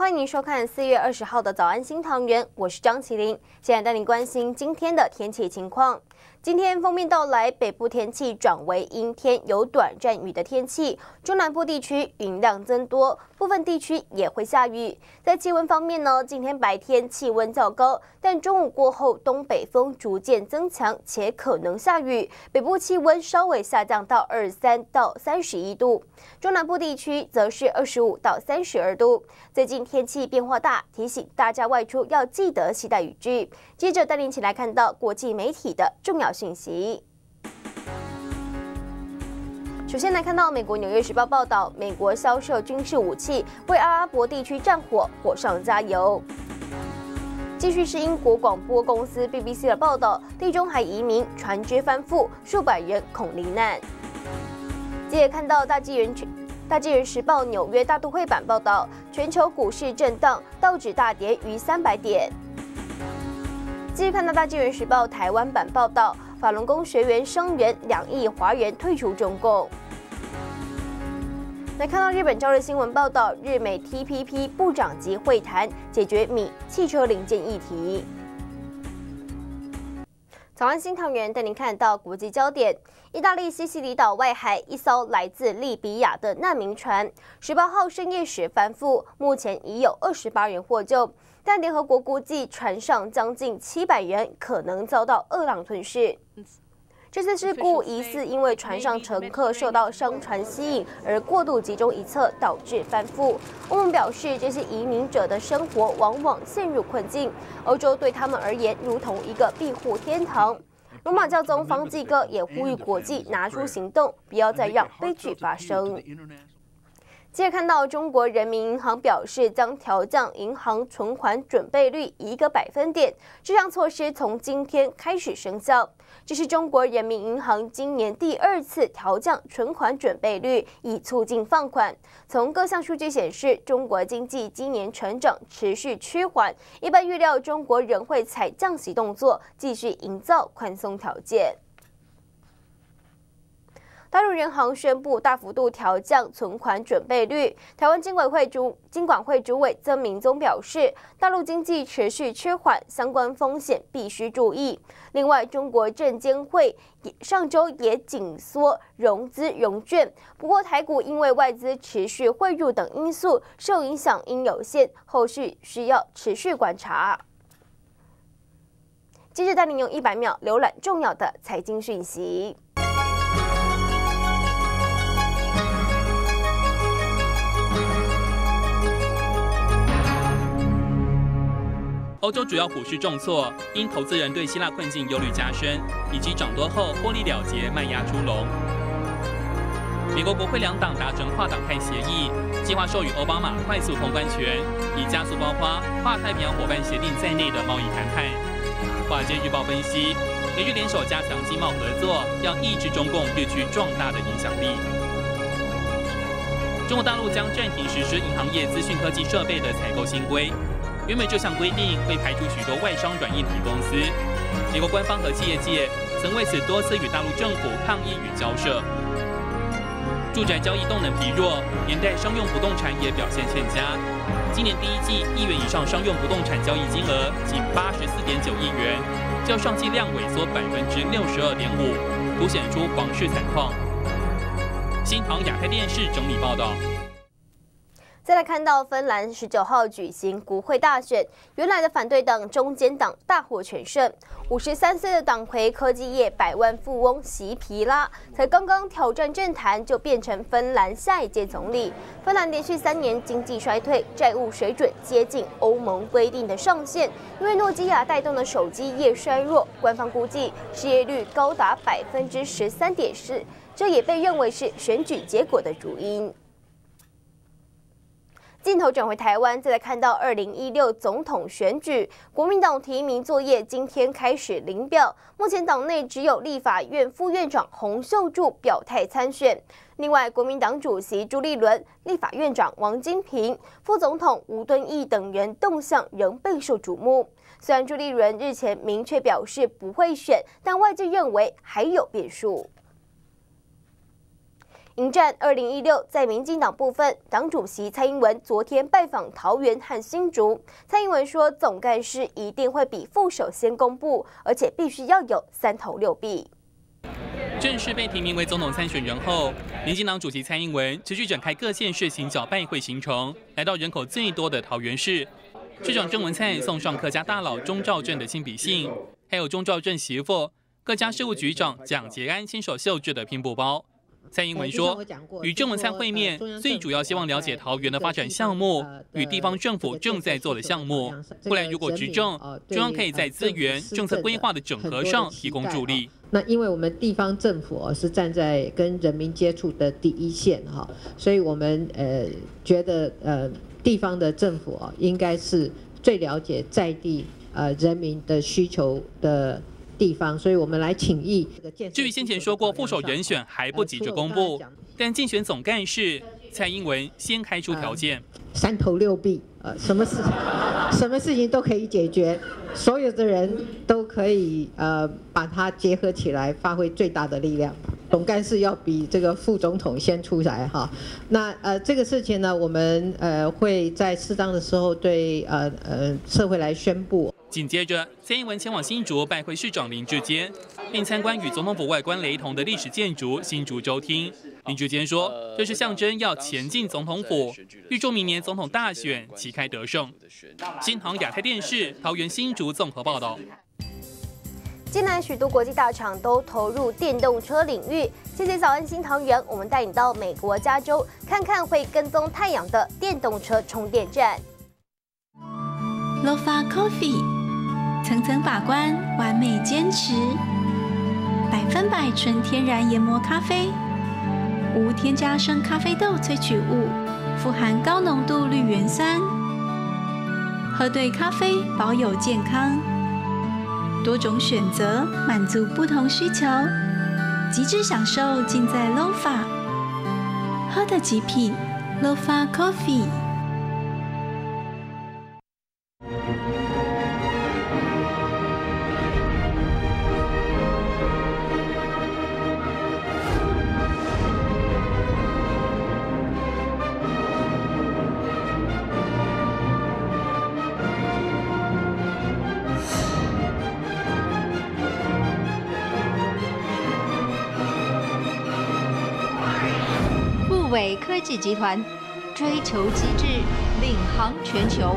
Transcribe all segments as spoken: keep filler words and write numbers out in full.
欢迎您收看四月二十号的早安新唐人，我是张麒麟，现在带您关心今天的天气情况。今天锋面到来，北部天气转为阴天，有短暂雨的天气。中南部地区云量增多，部分地区也会下雨。在气温方面呢，今天白天气温较高，但中午过后东北风逐渐增强，且可能下雨。北部气温稍微下降到二十三到三十一度，中南部地区则是二十五到三十二度。最近天气变化大，提醒大家外出要记得携带雨具。接着带您一起来看到国际媒体的重要讯息。首先来看到美国《纽约时报》报道，美国销售军事武器为阿拉伯地区战火火上加油。继续是英国广播公司 B B C 的报道，地中海移民船只翻覆，数百人恐罹难。接着看到大纪元大纪元时报纽约大都会版报道，全球股市震荡，道指大跌逾三百点。继续看到大纪元时报台湾版报道，法轮功学员声援两亿华人退出中共。来看到日本朝日新闻报道，日美 T P P 部长级会谈解决米汽车零件议题。早安新唐人带您看到国际焦点，意大利西西里岛外海一艘来自利比亚的难民船，十八号深夜时翻覆，目前已有二十八人获救。但联合国估计，船上将近七百人可能遭到恶浪吞噬。这次事故疑似因为船上乘客受到商船吸引而过度集中一侧，导致翻覆。欧盟表示，这些移民者的生活往往陷入困境，欧洲对他们而言如同一个庇护天堂。罗马教宗方济各也呼吁国际拿出行动，不要再让悲剧发生。接着看到中国人民银行表示将调降银行存款准备率一个百分点，这项措施从今天开始生效。这是中国人民银行今年第二次调降存款准备率，以促进放款。从各项数据显示，中国经济今年成长持续趋缓，一般预料中国仍会采降息动作，继续营造宽松条件。大陆人行宣布大幅度调降存款准备率。台湾金管会主金管会主委曾明宗表示，大陆经济持续趋缓，相关风险必须注意。另外，中国证监会上周也紧缩融资融券，不过台股因为外资持续汇入等因素，受影响应有限，后续需要持续观察。接着带您用一百秒浏览重要的财经讯息。 欧洲主要股市重挫，因投资人对希腊困境忧虑加深，以及涨多后获利了结卖压出笼。美国国会两党达成跨党派协议，计划授予奥巴马快速通关权，以加速包括跨太平洋伙伴协定在内的贸易谈判。华尔街日报分析，美日联手加强经贸合作，要抑制中共日趋壮大的影响力。中国大陆将暂停实施银行业资讯科技设备的采购新规。原本这项规定会排除许多外商软硬体公司，美国官方和企业界曾为此多次与大陆政府抗议与交涉。住宅交易动能疲弱，连带商用不动产也表现欠佳。今年第一季亿元以上商用不动产交易金额仅八十四点九亿元，较上季量萎缩百分之六十二点五，凸显出房市惨况。新唐亚太电视整理报道。 再来看到芬兰十九号举行国会大选，原来的反对党中间党大获全胜。五十三岁的党魁科技业百万富翁席皮拉，才刚刚挑战政坛，就变成芬兰下一届总理。芬兰连续三年经济衰退，债务水准接近欧盟规定的上限。因为诺基亚带动的手机业衰弱，官方估计失业率高达百分之十三点四，这也被认为是选举结果的主因。镜头转回台湾，再来看到二零一六总统选举，国民党提名作业今天开始领表。目前党内只有立法院副院长洪秀柱表态参选，另外国民党主席朱立伦、立法院长王金平、副总统吴敦义等人动向仍备受瞩目。虽然朱立伦日前明确表示不会选，但外界认为还有变数。 迎战二零一六，在民进党部分，党主席蔡英文昨天拜访桃园和新竹。蔡英文说，总干事一定会比副手先公布，而且必须要有三头六臂。 正式被提名为总统参选人后，民进党主席蔡英文持续展开各县市行脚拜会行程，来到人口最多的桃园市。市长郑文灿送上客家大佬钟兆正的亲笔信，还有钟兆正媳妇各家事务局长蒋捷安亲手绣制的拼布包。蔡英文说，与郑文灿会面，最主要希望了解桃园的发展项目与地方政府正在做的项目。未来如果执政，中央可以在资源、政策规划的整合上提供助力。 那因为我们地方政府是站在跟人民接触的第一线哈，所以我们呃觉得呃地方的政府啊应该是最了解在地呃人民的需求的地方，所以我们来请益。 至于先前说过副手人选还不急着公布，但竞选总干事蔡英文先开出条件， 三头六臂，呃，什么事什么事情都可以解决，所有的人都可以呃把它结合起来，发挥最大的力量。总干事要比这个副总统先出来哈。那呃这个事情呢，我们呃会在适当的时候对呃呃社会来宣布。 紧接着，蔡英文前往新竹拜会市长林志坚，并参观与总统府外观雷同的历史建筑新竹州厅。林志坚说，这是象征要前进总统府，预祝明年总统大选旗开得胜。新唐亚太电视桃园新竹综合报道。 近来许多国际大厂都投入电动车领域。谢谢早安新桃园，我们带你到美国加州，看看会跟踪太阳的电动车充电站。 Lofa Coffee， 层层把关，完美坚持，百分百纯天然研磨咖啡，无添加生咖啡豆萃取物，富含高浓度绿原酸，喝对咖啡，保有健康。多种选择，满足不同需求，极致享受尽在 Lofa， 喝的极品 Lofa Coffee。 富伟科技集团追求极致，领航全球。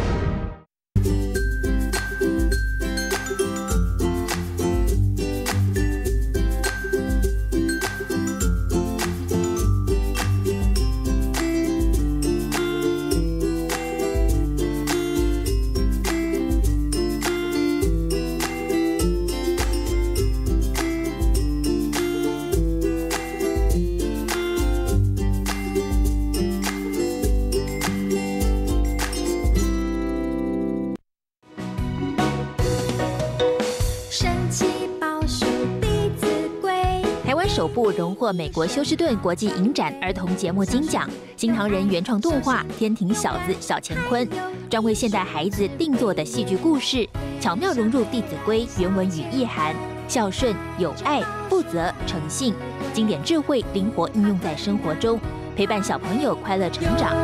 首部荣获美国休斯顿国际影展儿童节目金奖，新唐人原创动画《天庭小子小乾坤》，专为现代孩子定做的戏剧故事，巧妙融入《弟子规》原文与意涵，孝顺、友爱、负责、诚信，经典智慧灵活应用在生活中，陪伴小朋友快乐成长。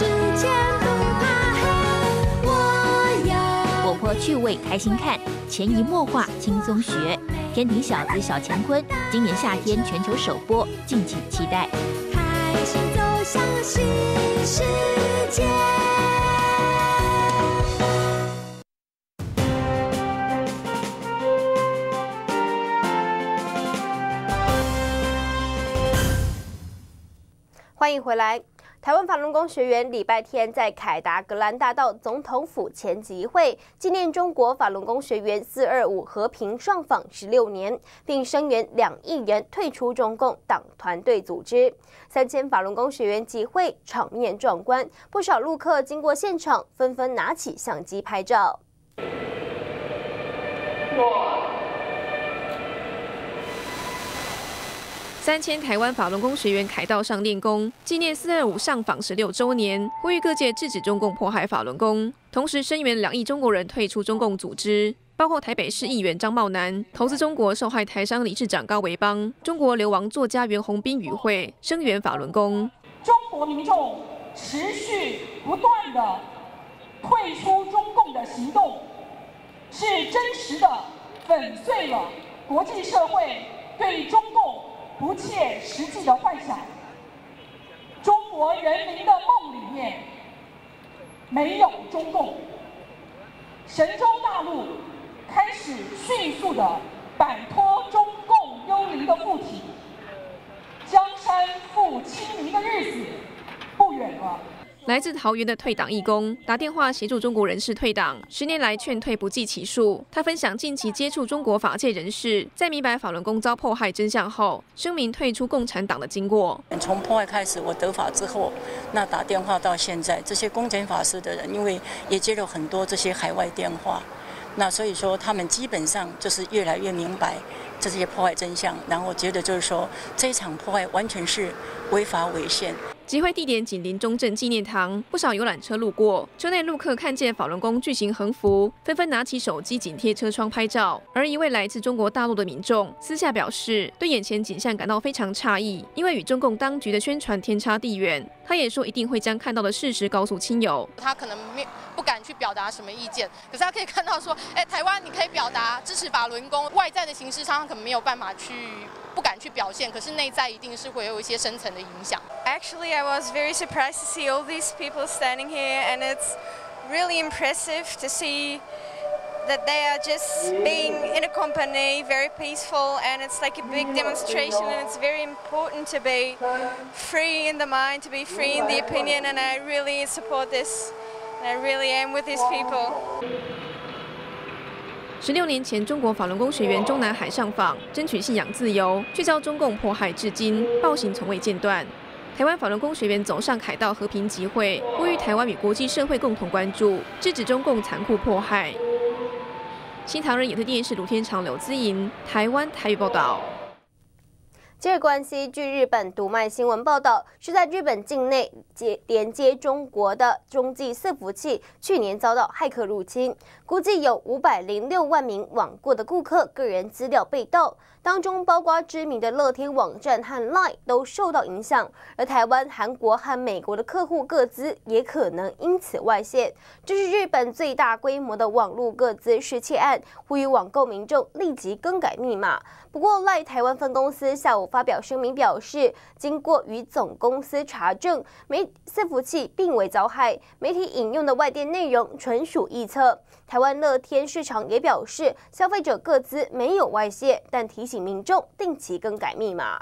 活泼趣味开心看，潜移默化轻松学。天庭小子小乾坤，今年夏天全球首播，敬请期待。开心走向新世界。 欢迎回来。台湾法轮功学员礼拜天在凯达格兰大道总统府前集会，纪念中国法轮功学员四二五和平上访十六年，并声援两亿元退出中共党团队组织。三千法轮功学员集会场面壮观，不少路客经过现场，纷纷拿起相机拍照。 三千台湾法轮功学员凯道上练功，纪念四二五上访十六周年，呼吁各界制止中共迫害法轮功，同时声援两亿中国人退出中共组织。 包括台北市议员张茂南、投资中国受害台商理事长高维邦、中国流亡作家袁宏斌与会声援法轮功。 中国民众持续不断的退出中共的行动，是真实的粉碎了国际社会对中共不切实际的幻想。中国人民的梦里面没有中共，神州大陆开始迅速的摆脱中共幽灵的附体，江山复清明的日子不远了。 来自桃园的退党义工打电话协助中国人士退党，十年来劝退不计其数。他分享近期接触中国法界人士，在明白法轮功遭迫害真相后，声明退出共产党的经过。 从迫害开始，我得法之后，那打电话到现在，这些公检法师的人，因为也接了很多这些海外电话，那所以说他们基本上就是越来越明白这些迫害真相，然后觉得就是说这一场迫害完全是违法违宪。 集会地点紧邻中正纪念堂，不少游览车路过，车内路客看见法轮功巨型横幅，纷纷拿起手机紧贴车窗拍照。而一位来自中国大陆的民众私下表示，对眼前景象感到非常诧异，因为与中共当局的宣传天差地远。他也说一定会将看到的事实告诉亲友。 他可能没不敢去表达什么意见，可是他可以看到说，哎，台湾你可以表达支持法轮功，外在的形式上可能没有办法去。不敢去表现，可是内在一定是会有一些深层的影响。 Actually, I was very surprised to see all these people standing here, and it's really impressive to see that they are just being in a company, very peaceful, and it's like a big demonstration, and it's very important to be free in the mind, to be free in the opinion, and I really support this, and I really am with these people. 十六年前，中国法轮功学员中南海上访，争取信仰自由，却遭中共迫害至今，暴行从未间断。台湾法轮功学员走上凯道和平集会，呼吁台湾与国际社会共同关注，制止中共残酷迫害。新唐人有线电视卢天长、刘姿莹，台湾台语报道。 接着关系，据日本读卖新闻报道，是在日本境内接连接中国的中继伺服器，去年遭到骇客入侵，估计有五百零六万名网购的顾客个人资料被盗，当中包括知名的乐天网站和 Line 都受到影响，而台湾、韩国和美国的客户个资也可能因此外泄。这是日本最大规模的网络个资失窃案，呼吁网购民众立即更改密码。不过 Line 台湾分公司下午发表声明表示，经过与总公司查证，媒伺服器并未遭害，媒体引用的外电内容纯属臆测。台湾乐天市场也表示，消费者个资没有外泄，但提醒民众定期更改密码。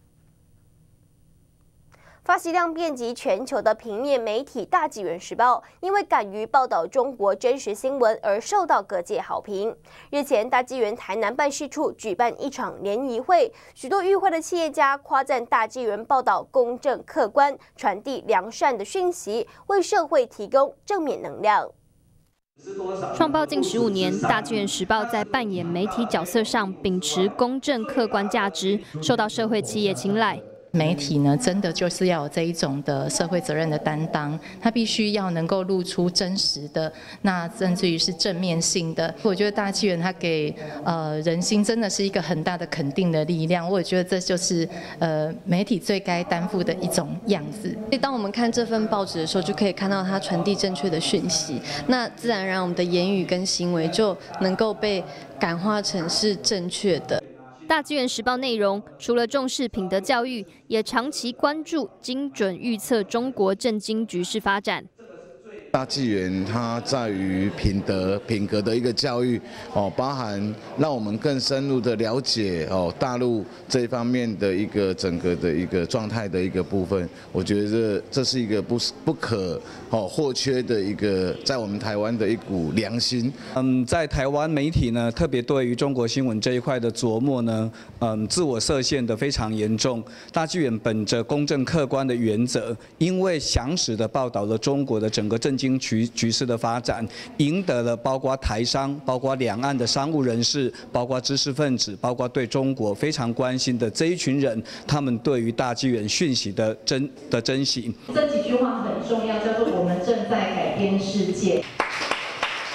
发行量遍及全球的平面媒体《大纪元时报》，因为敢于报道中国真实新闻而受到各界好评。日前，大纪元台南办事处举办一场联谊会，许多与会的企业家夸赞大纪元报道公正客观，传递良善的讯息，为社会提供正面能量。 创报近十五年，大纪元时报在扮演媒体角色上秉持公正客观价值，受到社会企业青睐。 媒体呢，真的就是要有这一种的社会责任的担当，它必须要能够露出真实的，那甚至于是正面性的。我觉得大纪元它给呃人心真的是一个很大的肯定的力量，我也觉得这就是呃媒体最该担负的一种样子。 所以当我们看这份报纸的时候，就可以看到它传递正确的讯息，那自然而然我们的言语跟行为就能够被感化成是正确的。 大纪元时报内容除了重视品德教育，也长期关注精准预测中国政经局势发展。 大纪元它在于品德、品格的一个教育哦，包含让我们更深入的了解哦大陆这一方面的一个整个的一个状态的一个部分。我觉得这这是一个不不可哦或缺的一个在我们台湾的一股良心。 嗯，在台湾媒体呢，特别对于中国新闻这一块的琢磨呢，嗯，自我设限的非常严重。大纪元本着公正客观的原则，因为详实的报道了中国的整个政经局局势的发展，赢得了包括台商、包括两岸的商务人士、包括知识分子、包括对中国非常关心的这一群人，他们对于大纪元讯息的珍的珍惜。 这几句话很重要，叫做“我们正在改变世界”。 大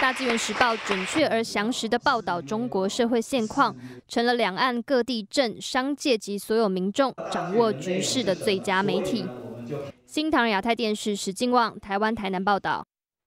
大纪元时报准确而详实的报道中国社会现况，成了两岸各地政、商界及所有民众掌握局势的最佳媒体。新唐人亚太电视石敬旺，台湾台南报道。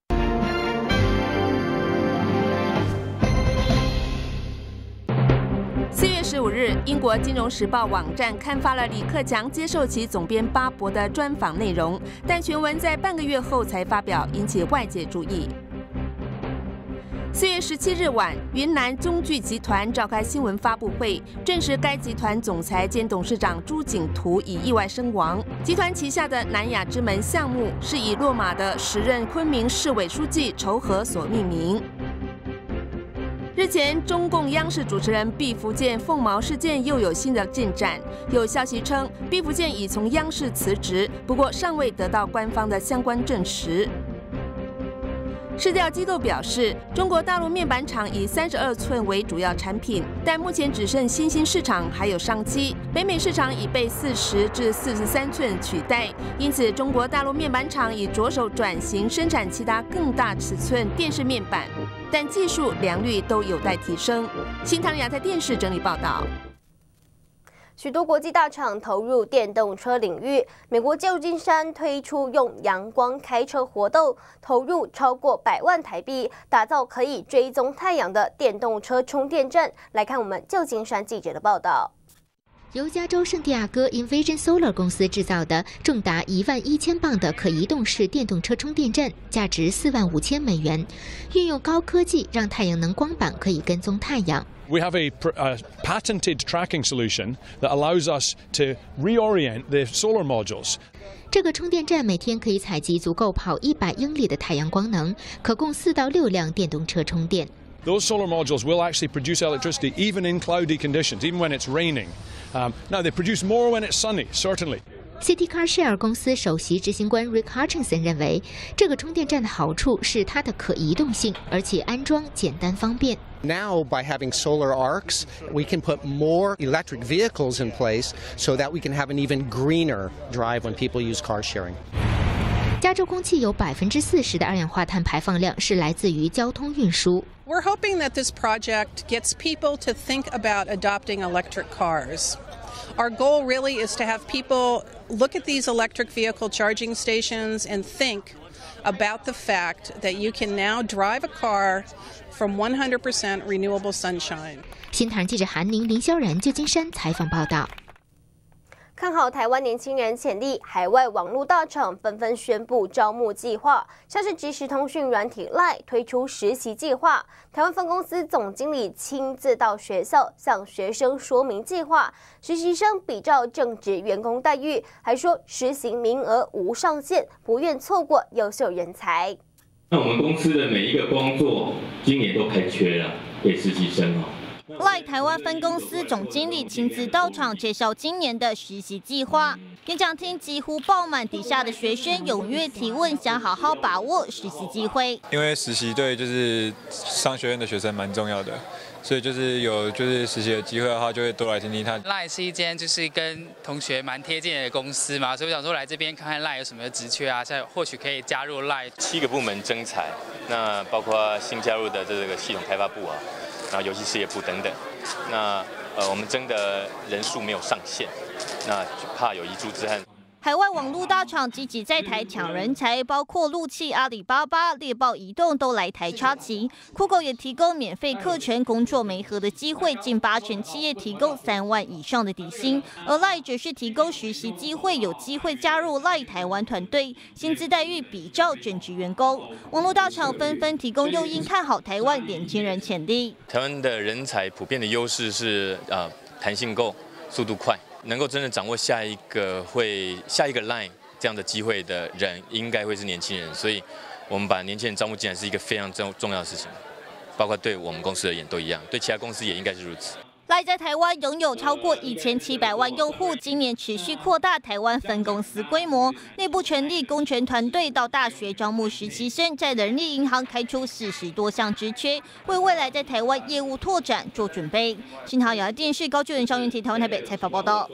四月十五日，英国《金融时报》网站刊发了李克强接受其总编巴博的专访内容，但全文在半个月后才发表，引起外界注意。四月十七日晚，云南中炬集团召开新闻发布会，证实该集团总裁兼董事长朱景图已意外身亡。集团旗下的南亚之门项目是以落马的时任昆明市委书记仇和所命名。日前，中共央视主持人毕福剑凤毛事件又有新的进展。有消息称，毕福剑已从央视辞职，不过尚未得到官方的相关证实。市调机构表示，中国大陆面板厂以三十二寸为主要产品，但目前只剩新兴市场还有商机，北美市场已被四十至四十三寸取代，因此中国大陆面板厂已着手转型生产其他更大尺寸电视面板，但技术良率都有待提升。新唐亚太电视整理报道。 许多国际大厂投入电动车领域，美国旧金山推出用阳光开车活动，投入超过百万台币，打造可以追踪太阳的电动车充电站。来看我们旧金山记者的报道。 由加州圣地亚哥 Envision Solar 公司制造的重达一万一千磅的可移动式电动车充电站，价值四万五千美元，运用高科技让太阳能光板可以跟踪太阳。 We have a, a patented tracking solution that allows us to reorient the solar modules. 这个充电站每天可以采集足够跑一百英里的太阳光能，可供四到六辆电动车充电。 Those solar modules will actually produce electricity even in cloudy conditions, even when it's raining. Um, now, they produce more when it's sunny, certainly. City Car Share 公司首席执行官 Rick Hutchinson 认为，这个充电站的好处是它的可移动性，而且安装简单方便。 Now, by having solar arcs, we can put more electric vehicles in place so that we can have an even greener drive when people use car sharing. 加州空气有百分之四十的二氧化碳排放量是来自于交通运输。 We're hoping that this project gets people to think about adopting electric cars. Our goal really is to have people look at these electric vehicle charging stations and think about the fact that you can now drive a car from one hundred percent renewable sunshine. 新唐记者韩宁、林萧然旧金山采访报道。 看好台湾年轻人潜力，海外网络大厂纷纷宣布招募计划，像是即时通讯软体 Line 推出实习计划，台湾分公司总经理亲自到学校向学生说明计划，实习生比照正职员工待遇，还说实行名额无上限，不愿错过优秀人才。 那我们公司的每一个工作今年都开缺了，给实习生哦。 Line 台湾分公司总经理亲自到场介绍今年的实习计划，演讲厅几乎爆满，底下的学生踊跃提问，想好好把握实习机会。 因为实习对就是商学院的学生蛮重要的，所以就是有就是实习的机会的话，就会多来听听看。 Line 是一间就是跟同学蛮贴近的公司嘛，所以我想说来这边看看 Line 有什么职缺啊，再或许可以加入 Line。 七个部门征才，那包括新加入的这个系统开发部啊。然后游戏事业部等等，那呃我们征的人数没有上限，那怕有遗珠之憾。 海外网络大厂积极在台抢人才，包括陆企、阿里巴巴、猎豹移动都来台插旗。酷狗也提供免费课程、工作媒合的机会，近八成企业提供三万以上的底薪。而 Line 则是提供实习机会，有机会加入 Line 台湾团队，薪资待遇比照正职员工。网络大厂纷纷提供诱因，看好台湾年轻人潜力。 台湾的人才普遍的优势是呃弹性够，速度快。能够真的掌握下一个会下一个 line 这样的机会的人，应该会是年轻人，所以我们把年轻人招募进来是一个非常重重要的事情，包括对我们公司而言都一样，对其他公司也应该是如此。 Line 在台湾拥有超过一千七百万用户，今年持续扩大台湾分公司规模，内部成立工程团队，到大学招募实习生，在人力银行开出四十多项职缺，为未来在台湾业务拓展做准备。新唐亚电视高巨人、肖云提台湾台北采访报道。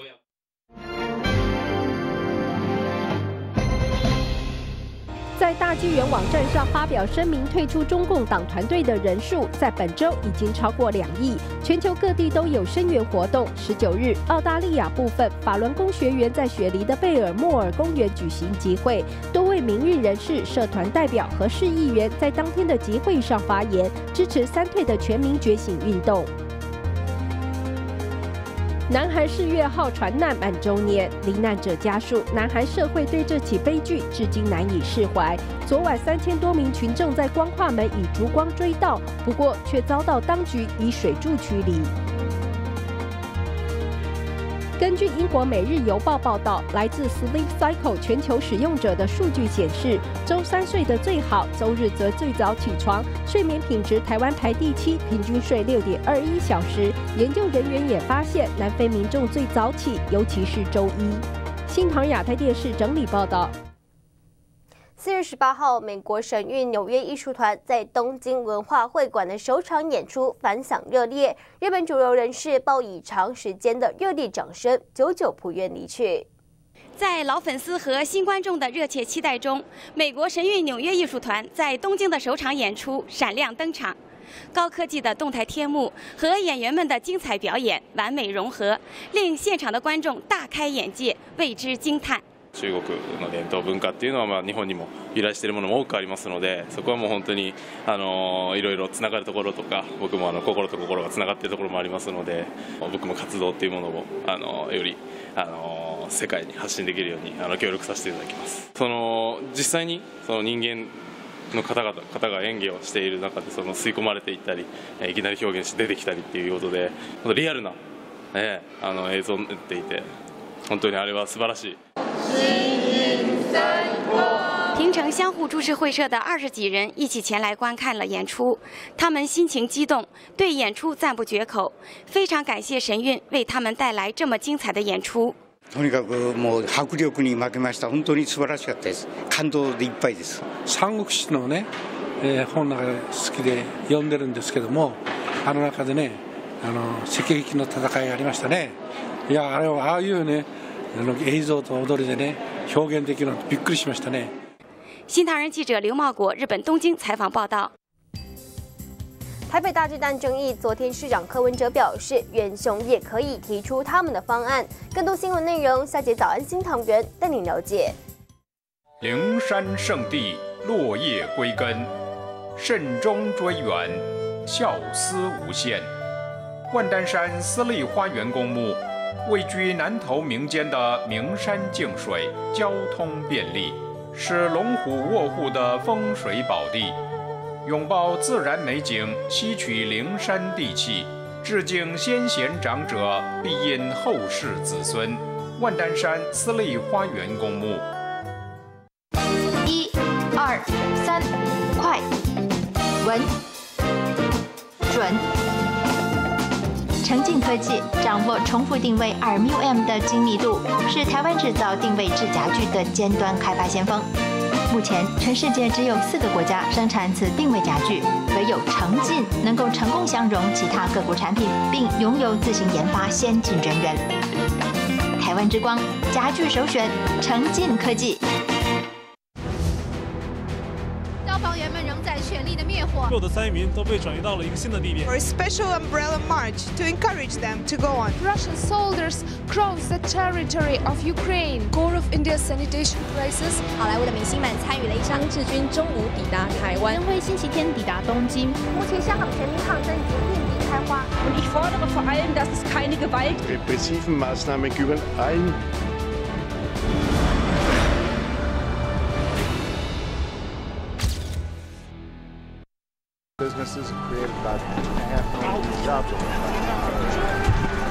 在大纪元网站上发表声明退出中共党团队的人数，在本周已经超过两亿。全球各地都有声援活动。十九日，澳大利亚部分法轮功学员在雪梨的贝尔莫尔公园举行集会，多位民运人士、社团代表和市议员在当天的集会上发言，支持三退的全民觉醒运动。 南韩世越号船难满周年，罹难者家属、南韩社会对这起悲剧至今难以释怀。昨晚三千多名群众在光化门以烛光追悼，不过却遭到当局以水柱驱离。 根据英国《每日邮报》报道，来自 Sleep Cycle 全球使用者的数据显示，周三睡得最好，周日则最早起床，睡眠品质台湾排第七，平均睡六点二一小时。研究人员也发现，南非民众最早起，尤其是周一。新唐亚太电视整理报道。 四月十八号，美国神韵纽约艺术团在东京文化会馆的首场演出反响热烈，日本主流人士报以长时间的热烈掌声，久久不愿离去。 在老粉丝和新观众的热切期待中，美国神韵纽约艺术团在东京的首场演出闪亮登场。高科技的动态天幕和演员们的精彩表演完美融合，令现场的观众大开眼界，为之惊叹。 中国の伝統文化っていうのはまあ日本にも由来しているものも多くありますので、そこはもう本当にあのいろいろつながるところとか、僕もあの心と心がつながっているところもありますので、僕も活動っていうものをあのよりあの世界に発信できるようにあの協力させていただきます。その実際にその人間の方々方が演技をしている中でその吸い込まれていったり、いきなり表現して出てきたりっていうことで、リアルな、ね、あの映像になっていて、本当にあれは素晴らしい。 平城相互株式会社的二十几人一起前来观看了演出，他们心情激动，对演出赞不绝口，非常感谢神韵为他们带来这么精彩的演出。 とにかくもう迫力に負けました。本当に素晴らしかったです。感動でいっぱいです。 三国志のね、えー、本なんか好きで読んでるんですけども、あの中でね、あの赤壁の戦いがありましたね。いやあれはああいうね。 映像と踊りでね表現できるのびっくりしましたね。 新唐人记者刘茂国日本东京采访报道。 台北大巨蛋争议，昨天市长柯文哲表示，远雄也可以提出他们的方案。更多新闻内容，下节早安新唐人带您了解。 灵山圣地落叶归根，慎终追远，孝思无限。万丹山私立花园公墓。 位居南投民间的名山净水，交通便利，是龙虎卧户的风水宝地。拥抱自然美景，吸取灵山地气，致敬先贤长者，必因后世子孙。万丹山私立花园公墓。 一、二、三，快、稳、准。 诚信科技掌握重复定位二 M U 的精密度，是台湾制造定位制家具的尖端开发先锋。目前，全世界只有四个国家生产此定位家具，唯有诚信能够成功相容其他各国产品，并拥有自行研发先进人员。台湾之光家具首选诚信科技。 消防员们仍在全力的灭火。 所有的参与民都被转移到了一个新的地点。 For a special umbrella march to encourage them to go on. Russian soldiers cross the territory of Ukraine. Core of India's sanitation crisis. 好莱坞的明星们参与了一场志军中午抵达台湾， 灯会星期天抵达东京。 目前香港全民抗争已经遍地开花。 Und ich fordere vor allem, dass es keine Gewalt. Repressiven Maßnahmen gegenüber allen. Businesses create about two and a half million jobs. Over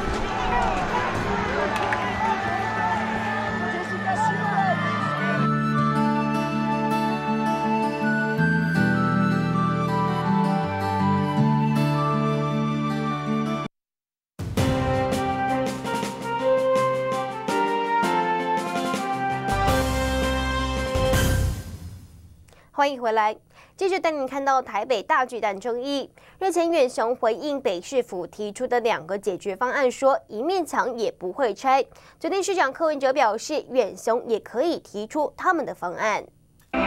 欢迎回来，继续带您看到台北大巨蛋争议。日前，远雄回应北市府提出的两个解决方案，说一面墙也不会拆。昨天市长柯文哲表示，远雄也可以提出他们的方案。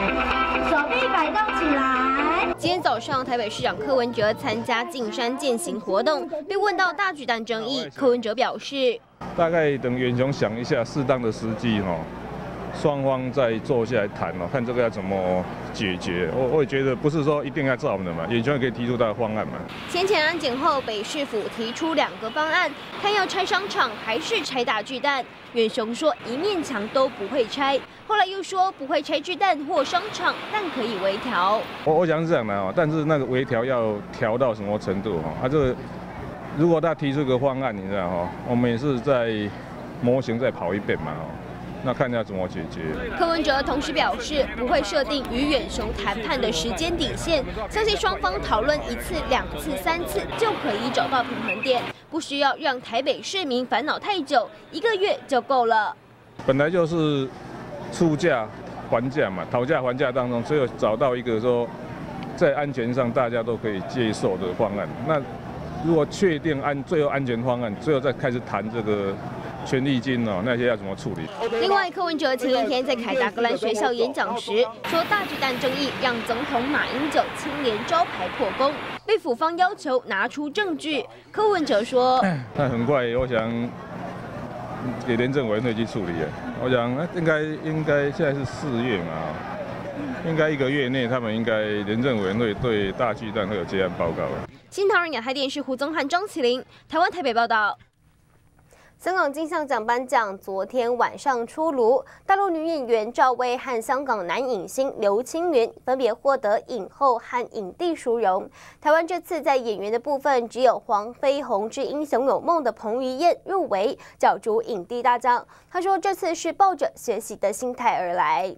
手臂摆动起来。今天早上，台北市长柯文哲参加进山践行活动，被问到大巨蛋争议，柯文哲表示， 大概等远雄想一下适当的时机哈。 双方再坐下来谈哦，看这个要怎么解决。我我也觉得不是说一定要照我们的嘛，远雄也可以提出他的方案嘛。 先前安检后，北市府提出两个方案，看要拆商场还是拆大巨蛋。远雄说一面墙都不会拆，后来又说不会拆巨蛋或商场，但可以微调。 我我想是这样的哦，但是那个微调要调到什么程度哈？啊，这个如果他提出个方案，你知道哈，我们也是在模型再跑一遍嘛哦。 那看要怎么解决。 柯文哲同时表示，不会设定与远雄谈判的时间底线，相信双方讨论一次、两次、三次就可以找到平衡点，不需要让台北市民烦恼太久，一个月就够了。 本来就是出价还价嘛，讨价还价当中，只有找到一个说在安全上大家都可以接受的方案。那如果确定安最后安全方案，最后再开始谈这个。 权利金哦，那些要怎么处理？ 另外，柯文哲前一天在凯达格兰学校演讲时说，大巨蛋争议让总统马英九清廉招牌破功，被府方要求拿出证据。柯文哲说：“ 那很快，我想给廉政委员会去处理。我想应该应该现在是四月嘛，应该一个月内，他们应该廉政委员会对大巨蛋会有结案报告。” 新唐人亚太电视胡宗翰、张麒麟，台湾台北报道。 香港金像奖颁奖昨天晚上出炉，大陆女演员赵薇和香港男影星刘青云分别获得影后和影帝殊荣。台湾这次在演员的部分，只有《黄飞鸿之英雄有梦》的彭于晏入围，角逐影帝大奖。他说这次是抱着学习的心态而来。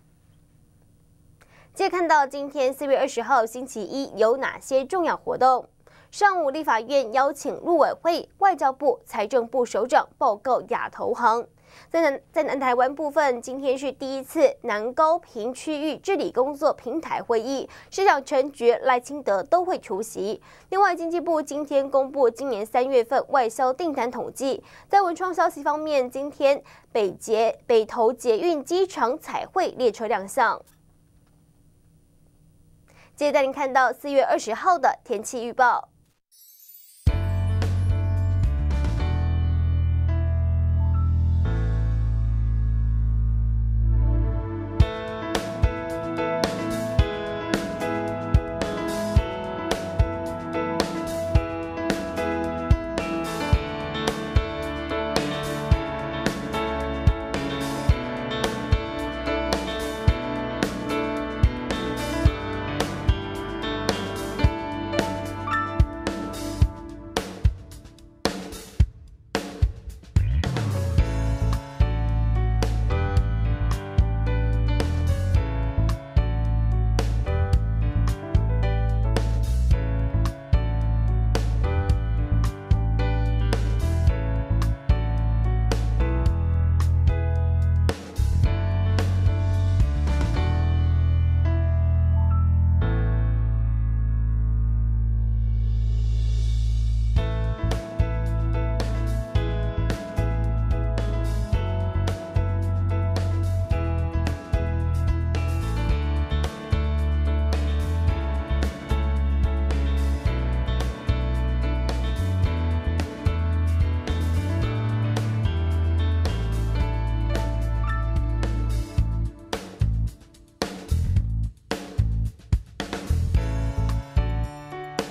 接着看到今天四月二十号星期一有哪些重要活动？ 上午，立法院邀请陆委会、外交部、财政部首长报告亚投行。在南在南台湾部分，今天是第一次南高屏区域治理工作平台会议，市长陈菊、赖清德都会出席。另外，经济部今天公布今年三月份外销订单统计。在文创消息方面，今天北捷北投捷运机场彩绘列车亮相。接着带您看到四月二十号的天气预报。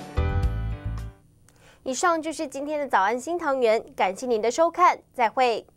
以上就是今天的早安新唐人，感谢您的收看，再会。